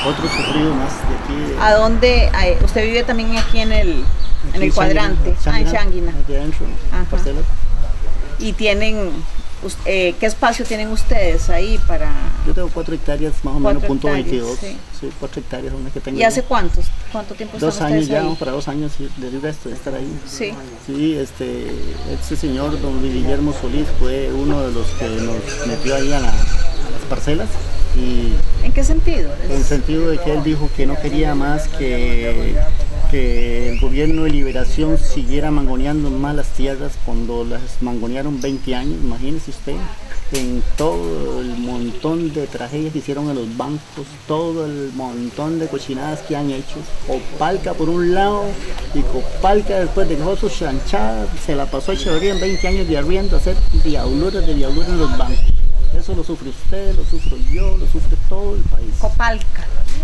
otro sufrido más de aquí. ¿A dónde? ¿Usted vive también aquí en el cuadrante? En Shanguina. Aquí adentro, parcelas. ¿Y tienen, qué espacio tienen ustedes ahí para...? Yo tengo 4 hectáreas, más o menos, punto 22. Sí. 4 hectáreas son las que tengo. ¿Y hace cuánto tiempo están 2 años ya, ahí? Para 2 años de resto de estar ahí. Sí. Sí, este señor, don Luis Guillermo Solís, fue uno de los que nos metió ahí a las parcelas. Y ¿en qué sentido? En el sentido de que él dijo que no quería más que el gobierno de liberación siguiera mangoneando más las tierras cuando las mangonearon 20 años, imagínese usted, en todo el montón de tragedias que hicieron en los bancos, todo el montón de cochinadas que han hecho, Copalca por un lado y Copalca después de que nosotros chanchadas se la pasó a Echeverría en 20 años de arriendo a hacer diabluras en los bancos. Eso lo sufre usted, lo sufro yo, lo sufre todo el país. Copalca.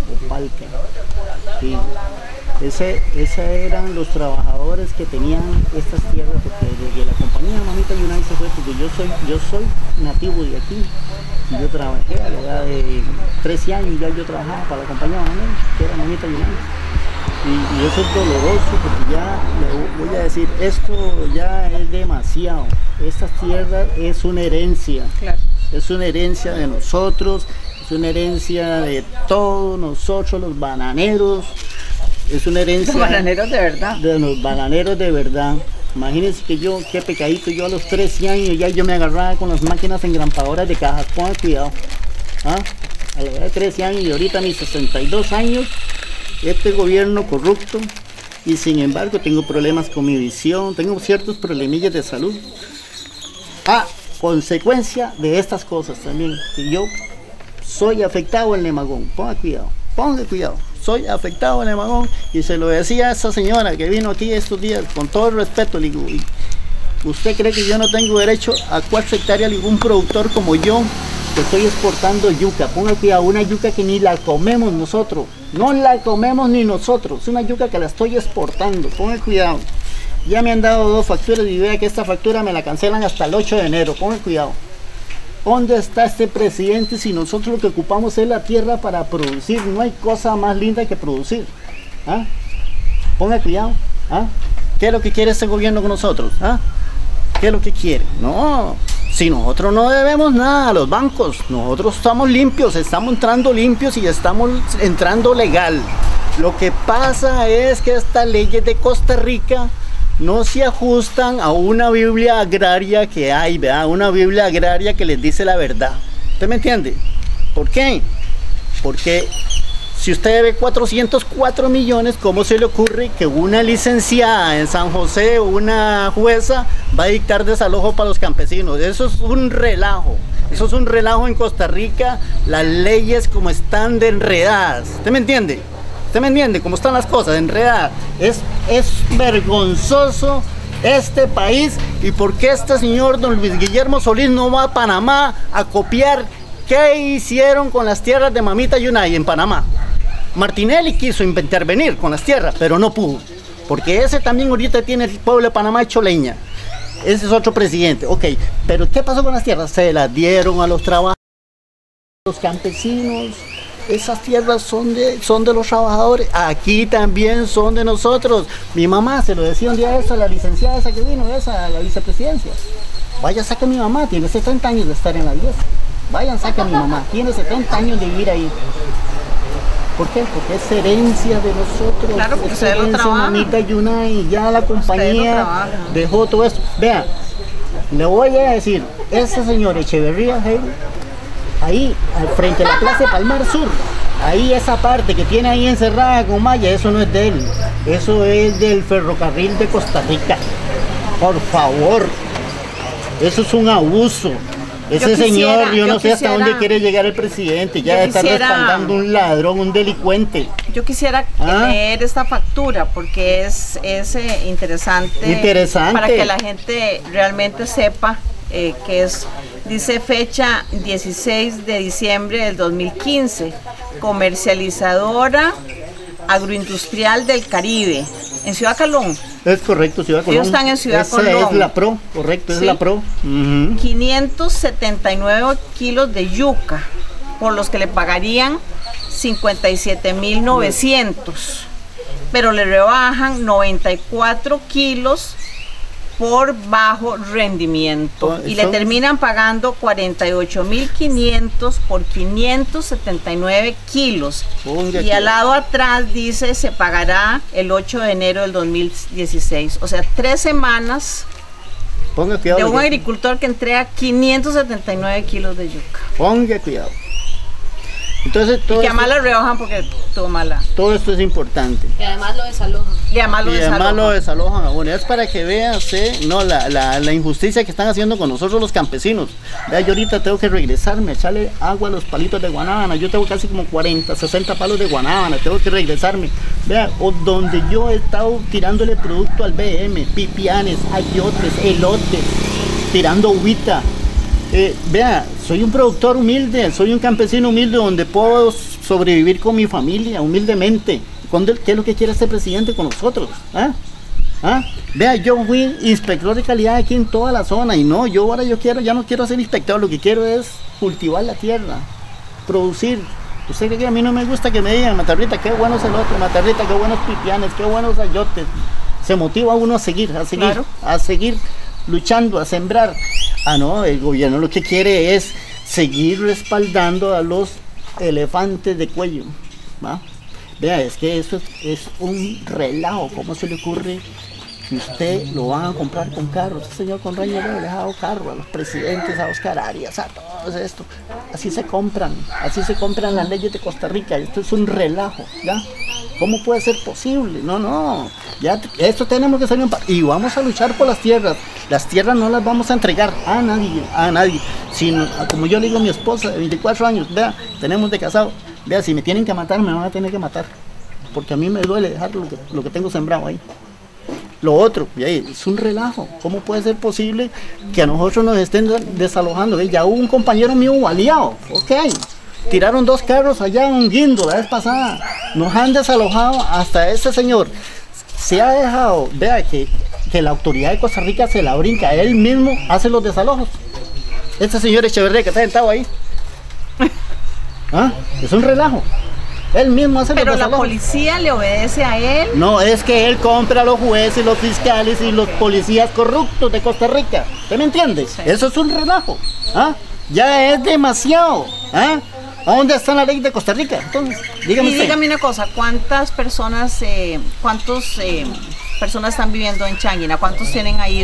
Sí. Esos eran los trabajadores que tenían estas tierras, porque desde la compañía Mamita Yunay se fue, porque yo soy nativo de aquí. Yo trabajé a la edad de 13 años, ya yo trabajaba para la compañía Mamita, que era Mamita Yunay. Y eso es doloroso, porque ya le voy a decir, esto ya es demasiado. Esta tierra es una herencia. Claro. Es una herencia de nosotros, es una herencia de todos nosotros los bananeros, es una herencia... Los bananeros de verdad. De los bananeros de verdad. Imagínense que yo, qué pecadito, yo a los 13 años ya yo me agarraba con las máquinas engrampadoras de cajas, pongan cuidado. A la edad de 13 años y ahorita a mis 62 años, este gobierno corrupto, y sin embargo tengo problemas con mi visión, tengo ciertos problemillas de salud. Consecuencia de estas cosas también, que yo soy afectado en Lemagón, ponga cuidado, soy afectado en Lemagón, y se lo decía a esa señora que vino aquí estos días, con todo el respeto, le digo, ¿usted cree que yo no tengo derecho a 4 hectáreas ningún productor como yo, que estoy exportando yuca? Ponga cuidado, una yuca que ni la comemos nosotros, no la comemos ni nosotros, es una yuca que la estoy exportando, ponga cuidado. Ya me han dado 2 facturas y vea que esta factura me la cancelan hasta el 8 de enero. Pongan cuidado. ¿Dónde está este presidente si nosotros lo que ocupamos es la tierra para producir? No hay cosa más linda que producir. Ponga cuidado. ¿Qué es lo que quiere este gobierno con nosotros? ¿Qué es lo que quiere? No, si nosotros no debemos nada a los bancos, nosotros estamos limpios, estamos entrando limpios y estamos entrando legal. Lo que pasa es que estas leyes de Costa Rica no se ajustan a una Biblia agraria que hay, ¿verdad? Una Biblia agraria que les dice la verdad. ¿Usted me entiende? ¿Por qué? Porque si usted debe 404 millones, ¿cómo se le ocurre que una licenciada en San José o una jueza va a dictar desalojo para los campesinos? Eso es un relajo. Eso es un relajo en Costa Rica, las leyes como están de enredadas. ¿Usted me entiende? ¿Usted me entiende cómo están las cosas enredadas? Es vergonzoso este país. ¿Y por qué este señor don Luis Guillermo Solís no va a Panamá a copiar qué hicieron con las tierras de Mamita Yunay en Panamá? Martinelli quiso intervenir con las tierras, pero no pudo, porque ese también ahorita tiene el pueblo de Panamá hecho leña. Ese es otro presidente. Ok, pero ¿qué pasó con las tierras? Se las dieron a los trabajadores, a los campesinos. Esas tierras son de los trabajadores, aquí también son de nosotros. Mi mamá se lo decía un día eso a la licenciada esa que vino, a la vicepresidencia. Vaya, saca a mi mamá, tiene 70 años de estar en la iglesia. Vayan, saca a mi mamá, tiene 70 años de vivir ahí. ¿Por qué? Porque es herencia de nosotros. Claro, porque ustedes lo trabajan. Mamita Yunay, ya la compañía dejó todo esto. Vean, le voy a decir, ese señor Echeverría, ahí, al frente de la Plaza de Palmar Sur, ahí esa parte que tiene ahí encerrada con malla, eso no es de él, eso es del ferrocarril de Costa Rica. Por favor, eso es un abuso. Ese señor, yo no sé hasta dónde quiere llegar el presidente, ya está respaldando un ladrón, un delincuente. Yo quisiera leer esta factura porque es interesante para que la gente realmente sepa que es. Dice fecha 16 de diciembre del 2015, comercializadora agroindustrial del Caribe, en Ciudad Calón. Es correcto, Ciudad Colón. Ellos están en Ciudad Colón. Esa es la Pro, correcto, ¿sí? Es la Pro. 579 kilos de yuca, por los que le pagarían 57.900, pero le rebajan 94 kilos por bajo rendimiento y le terminan pagando 48.500 por 579 kilos. Y al lado atrás dice se pagará el 8 de enero del 2016, o sea 3 semanas de un agricultor que entrega 579 kilos de yuca. Ponga cuidado. Entonces, todo y que además lo rebajan porque toma todo esto es importante. Y además lo desalojan. Y además lo desalojan. Bueno, es para que veas no, la injusticia que están haciendo con nosotros los campesinos. Vea, yo ahorita tengo que regresarme, echarle agua a los palitos de guanábana. Yo tengo casi como 40, 60 palos de guanábana. Tengo que regresarme. Vea, donde yo he estado tirándole producto al BM, pipianes, ayotes, elotes, tirando uvita. Vea, soy un productor humilde, soy un campesino humilde donde puedo sobrevivir con mi familia humildemente. ¿Qué es lo que quiere este presidente con nosotros? Vea, yo fui inspector de calidad aquí en toda la zona y no, ya no quiero ser inspector, lo que quiero es cultivar la tierra, producir. ¿Usted cree que a mí no me gusta que me digan, Matarrita, qué bueno es el otro, Matarrita, qué buenos pipianes, qué buenos ayotes? Se motiva a uno a seguir, claro, a seguir luchando, a sembrar. No, el gobierno lo que quiere es seguir respaldando a los elefantes de cuello, ¿va? Vea, es que eso es un relajo. ¿Cómo se le ocurre que usted lo van a comprar con carros? Este señor Conreño le ha dejado carro a los presidentes, a Oscar Arias, a todo esto. Así se compran las leyes de Costa Rica. Esto es un relajo, ¿ya? ¿Cómo puede ser posible? No, ya esto tenemos que salir y vamos a luchar por las tierras. Las tierras no las vamos a entregar a nadie, sino, como yo le digo a mi esposa de 24 años, vea, tenemos de casado, vea, si me tienen que matar, me van a tener que matar, porque a mí me duele dejar lo que tengo sembrado ahí. Lo otro, es un relajo. ¿Cómo puede ser posible que a nosotros nos estén desalojando? Ya hubo un compañero mío baleado, tiraron 2 carros allá en un guindo la vez pasada, nos han desalojado hasta este señor. Se ha dejado, vea que la autoridad de Costa Rica se la brinca, él mismo hace los desalojos. Este señor Echeverría que está sentado ahí, es un relajo. Él mismo hace los desalojos. ¿Pero la policía le obedece a él? No, es que él compra a los jueces, los fiscales y los policías corruptos de Costa Rica. ¿Usted me entiende? Sí. Eso es un relajo. Ya es demasiado. ¿A dónde está la ley de Costa Rica? Entonces, dígame una cosa, ¿cuántas personas, personas están viviendo en Changuina? ¿Cuántos tienen ahí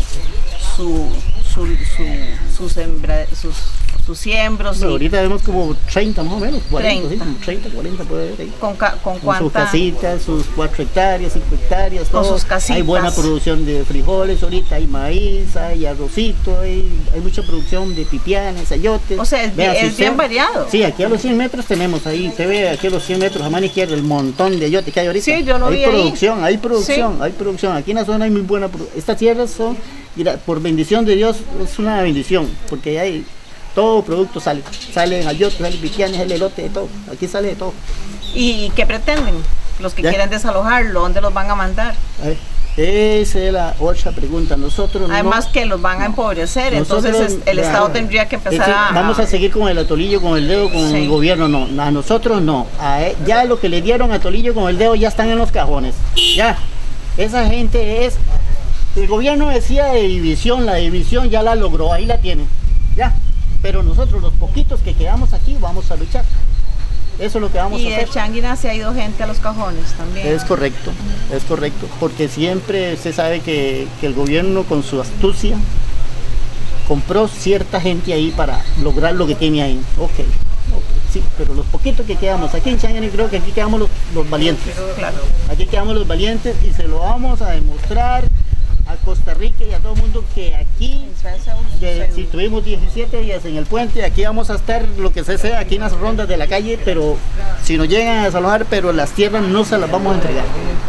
sus siembros? Bueno, ahorita vemos como 30 más o menos, 40, 30, 40 puede haber ahí. ¿Con sus casitas, sus 4 hectáreas, 5 hectáreas, todo. Con sus casitas. Hay buena producción de frijoles ahorita, hay maíz, hay arrocito, hay mucha producción de pipianes, ayotes. O sea, es bien variado. Sí, aquí a los 100 metros tenemos ahí, usted ve aquí a los 100 metros a mano izquierda el montón de ayotes que hay ahorita. Sí, yo lo vi ahí. Hay producción. Aquí en la zona hay muy buena producción. Estas tierras son, mira, por bendición de Dios, es una bendición, porque hay todo producto salen ayotes, salen pipianes, el elote, de todo, aquí sale de todo. ¿Y qué pretenden los que quieren desalojarlo? ¿Dónde los van a mandar? Esa es la otra pregunta. Nosotros además que los van a empobrecer, entonces el Estado tendría que empezar vamos a seguir con el atolillo, con el dedo, con el gobierno, no, a nosotros no. Ya lo que le dieron a atolillo con el dedo ya están en los cajones, ya, esa gente es, el gobierno decía de división, la división ya la logró, ahí la tienen, ya. Pero nosotros, los poquitos que quedamos aquí, vamos a luchar. Eso es lo que vamos a hacer. Y de Changuina se ha ido gente a los cajones también. Es correcto, porque siempre se sabe que el gobierno con su astucia compró cierta gente ahí para lograr lo que tiene ahí. Sí, pero los poquitos que quedamos aquí en Changuina, creo que aquí quedamos los valientes. Claro. Aquí quedamos los valientes y se lo vamos a demostrar a Costa Rica y a todo el mundo que aquí, si tuvimos 17 días en el puente, aquí vamos a estar lo que sea, aquí en las rondas de la calle, pero si nos llegan a desalojar, pero las tierras no se las vamos a entregar,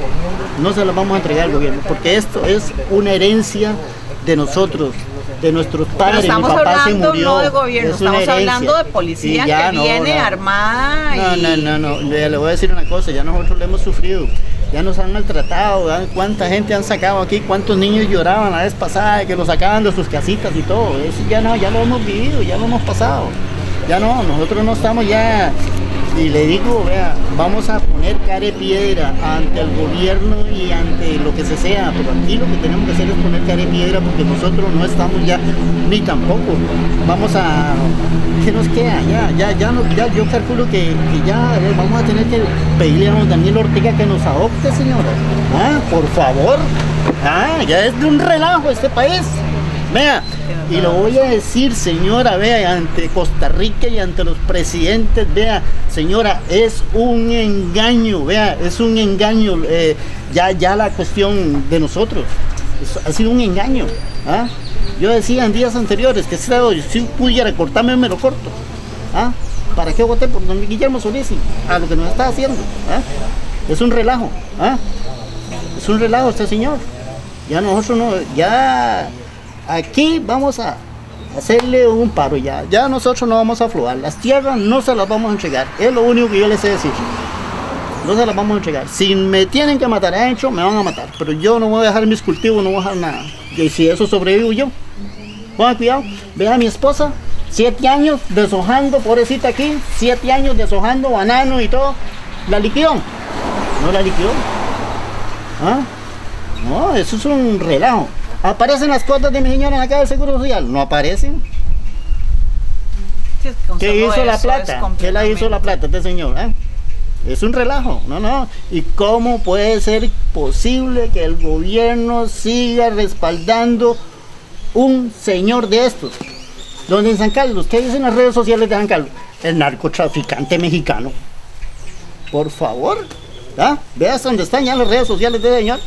al gobierno, porque esto es una herencia de nosotros, de nuestros padres. Mi papá se murió. No de gobierno, estamos hablando de policía que viene armada. No, le voy a decir una cosa, ya nosotros lo hemos sufrido. Ya nos han maltratado, cuánta gente han sacado aquí, cuántos niños lloraban la vez pasada, que los sacaban de sus casitas y todo. Eso ya lo hemos vivido, ya lo hemos pasado. Ya no, nosotros no estamos ya Y le digo, vea, vamos a poner cara de piedra ante el gobierno y ante lo que se sea, pero aquí lo que tenemos que hacer es poner cara de piedra porque nosotros no estamos ya, ni tampoco. Vamos a... ¿Qué nos queda? Ya, yo calculo que ya vamos a tener que pedirle a don Daniel Ortega que nos adopte, señora. Por favor. Ya es de un relajo este país. Vea, y lo voy a decir, señora, vea, ante Costa Rica y ante los presidentes, vea, señora, es un engaño, vea, es un engaño, ya la cuestión de nosotros, ha sido un engaño. Yo decía en días anteriores que si pudiera cortarme, me lo corto. ¿Para qué voté por don Guillermo Solís? A lo que nos está haciendo. Es un relajo. Es un relajo este señor. Ya nosotros no, ya... Aquí vamos a hacerle un paro ya nosotros no vamos a aflojar, las tierras no se las vamos a entregar, es lo único que yo les sé decir, no se las vamos a entregar, si me tienen que matar adentro, me van a matar, pero yo no voy a dejar mis cultivos, no voy a dejar nada, y si eso sobrevivo yo, pongan cuidado, vean a mi esposa, 7 años deshojando, pobrecita aquí, 7 años deshojando banano y todo, la liquidó, no la liquidó, no, eso es un relajo. ¿Aparecen las cuotas de mi señora en la caja del Seguro Social? No aparecen. Sí, ¿qué hizo la plata? ¿Qué la hizo la plata este señor? Es un relajo, no. ¿Y cómo puede ser posible que el gobierno siga respaldando un señor de estos? Donde en San Carlos, ¿qué dicen las redes sociales de San Carlos? El narcotraficante mexicano. Por favor, veas dónde están ya las redes sociales de ese señor.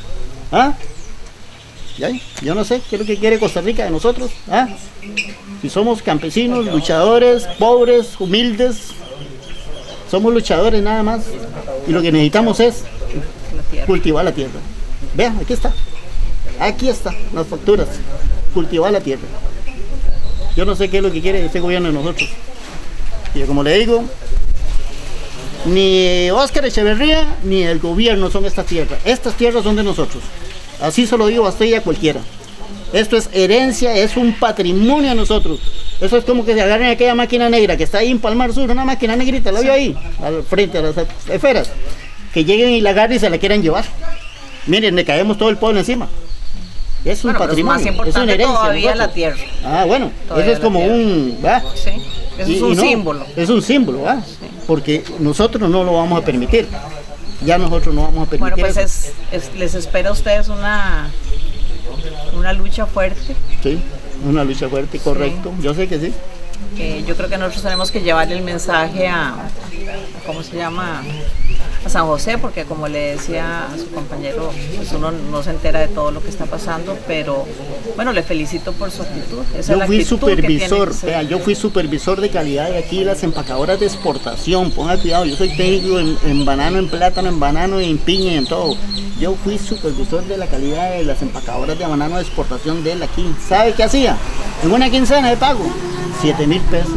Yo no sé qué es lo que quiere Costa Rica de nosotros. Si somos campesinos, luchadores, pobres, humildes, somos luchadores nada más. Y lo que necesitamos es cultivar la tierra. Vean, aquí están las facturas. Cultivar la tierra. Yo no sé qué es lo que quiere este gobierno de nosotros. Y como le digo, ni Óscar Echeverría ni el gobierno son estas tierras. Estas tierras son de nosotros. Así se lo digo a usted y a cualquiera. Esto es herencia, es un patrimonio a nosotros. Eso es como que se agarren aquella máquina negra que está ahí en Palmar Sur, una máquina negrita, la vio ahí, al frente a las esferas. Que lleguen y la agarren y se la quieran llevar. Miren, le caemos todo el pueblo encima. Es un patrimonio, es una herencia. Todavía la tierra. Bueno, todavía eso es como un... Sí, eso es un símbolo. Es un símbolo, sí. Porque nosotros no lo vamos a permitir. Ya nosotros no vamos a permitir. Bueno, pues les espera a ustedes una lucha fuerte. Sí, una lucha fuerte, correcto. Sí. Yo sé que sí. Yo creo que nosotros tenemos que llevarle el mensaje a ¿cómo se llama? A San José, porque como le decía a su compañero, pues uno no se entera de todo lo que está pasando, pero bueno, le felicito por su actitud. Yo fui supervisor, yo fui supervisor de calidad de aquí, las empacadoras de exportación, ponga cuidado, yo soy técnico en banano, en plátano, en banano, en piña y en todo. Yo fui supervisor de la calidad de las empacadoras de banano de exportación de él aquí. ¿Sabe qué hacía? En una quincena de pago, 7,000 pesos.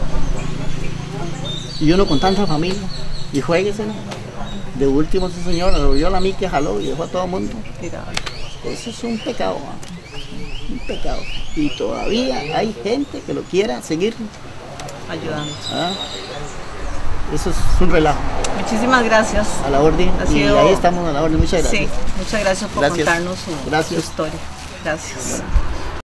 Y uno con tanta familia, y juéguesela. De último ese señor lo vio a la mica, jaló y dejó a todo el mundo. Eso es un pecado, un pecado. Y todavía hay gente que lo quiera seguir ayudando. Eso es un relajo. Muchísimas gracias. A la orden. Y ahí estamos a la orden. Muchas gracias. Sí, muchas gracias por contarnos su historia. Gracias.